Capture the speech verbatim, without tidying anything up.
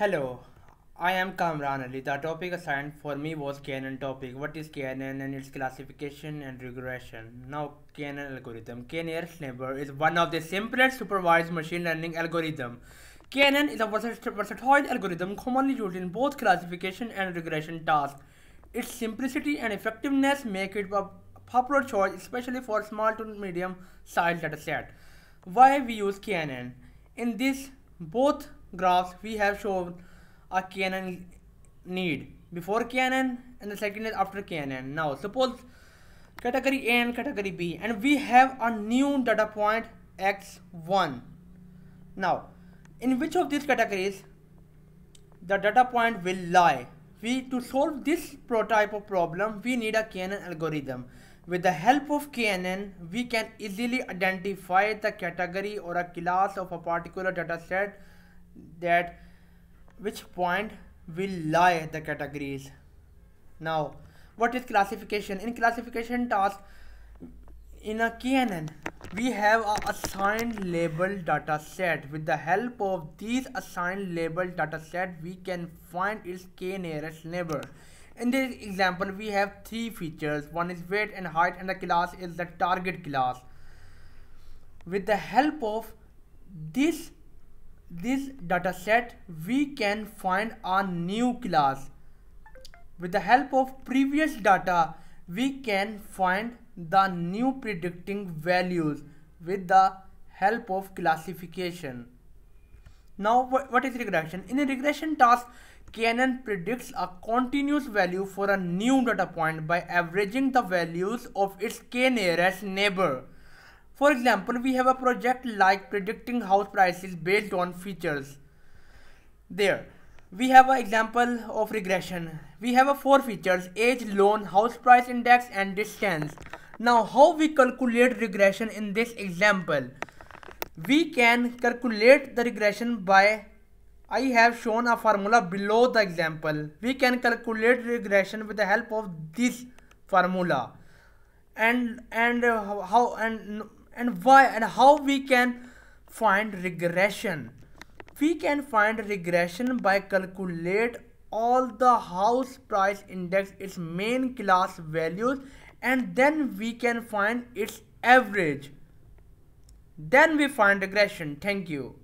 Hello, I am Kamran Ali. The topic assigned for me was K N N topic. What is K N N and its classification and regression? Now, K N N algorithm. K nearest neighbor is one of the simplest supervised machine learning algorithm. K N N is a versatile algorithm commonly used in both classification and regression tasks. Its simplicity and effectiveness make it a popular choice, especially for small to medium sized dataset. Why we use K N N? In this both graphs we have shown a K N N need before K N N and the second is after K N N. Now suppose category A and category B, and we have a new data point x one. Now in which of these categories the data point will lie? We to solve this type of problem we need a K N N algorithm. With the help of K N N we can easily identify the category or a class of a particular data set that which point will lie the categories. Now what is classification? In classification task in a K N N we have a assigned label data set. With the help of these assigned label data set we can find its K nearest neighbor. In this example we have three features. One is weight and height, and the class is the target class. With the help of this this data set we can find a new class. With the help of previous data we can find the new predicting values with the help of classification. Now what is regression? In a regression task K N N predicts a continuous value for a new data point by averaging the values of its K nearest neighbor. For example, we have a project like predicting house prices based on features. There we have an example of regression. We have a four features: age, loan, house price index and distance. Now how we calculate regression in this example? We can calculate the regression by, I have shown a formula below the example. We can calculate regression with the help of this formula. And and uh, how and and why and how we can find regression? We can find regression by calculate all the house price index, its main class values, and then we can find its average. Then we find regression. Thank you.